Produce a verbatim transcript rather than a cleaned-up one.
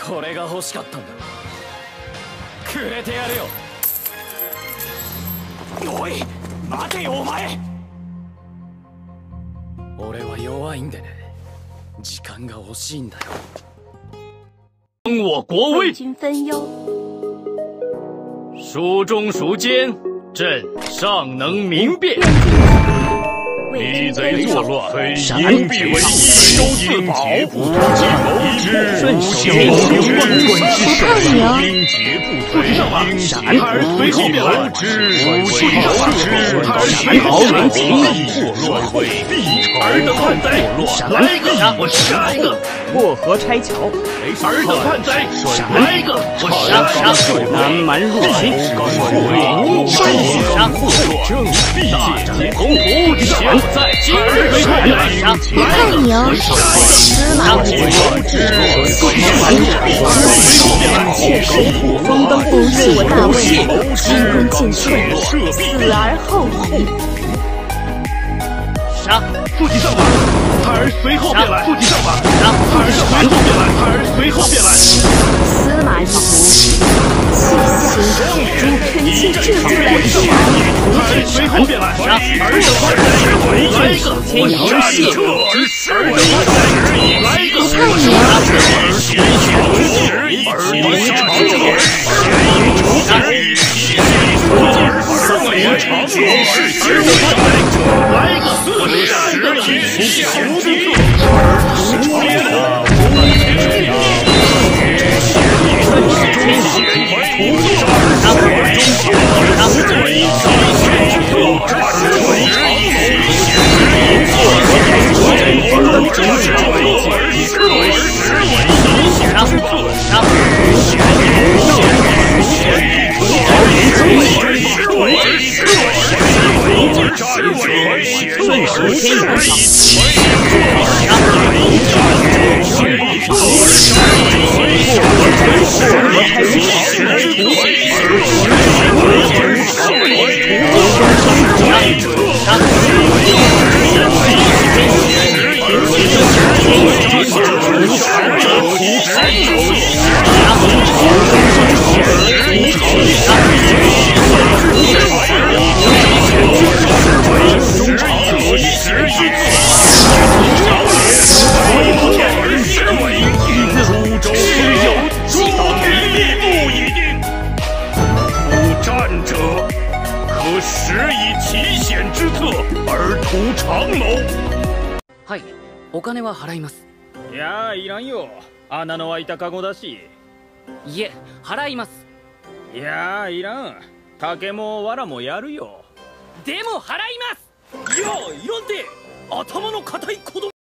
これが欲しかったんだ。くれてやるよ。おい待てよお前。俺は弱いんでね、時間が欲しいんだよ。我国位， 君分忧。 孰忠孰奸，朕尚能明辨。 为贼作乱，隐蔽为义，收自保，无计谋之，顺行万贯之神，英杰不退，闪而随后便来，无计谋之，而好人情义，乱为必仇，尔等叛贼，来一个，我杀一个。 过河拆桥， 尔等叛贼，来一个，我杀杀。 南蛮入侵， 杀祸正必解鸿鹄，现在今日为快来杀， 太牛！司马懿风灯不是我大魏，军功尽瘁，死而后已。 杀！速骑上马，他儿随后便来。速骑上马，他儿随后便来。他儿随后便来。 司马懿图，细心主臣亲自来助。 他儿随后便来。杀！儿等叛贼，来一个！我杀一个！儿等叛贼，来一个！ 太牛！ 儿贤贤而已，儿为长者，儿为长者，儿为长者，是儿等叛贼，来一个！我杀一个！天下无敌，儿是长者，无情义，天贤为徒杀，儿为忠贤，儿为忠贤之策，儿为长はい、お金は払います。 いやー、いらんよ。穴の開いたカゴだし。 いえ、払います。 いやー、いらん。竹も藁もやるよ。 でも払います。 いやー、いらんて。頭の固い子供。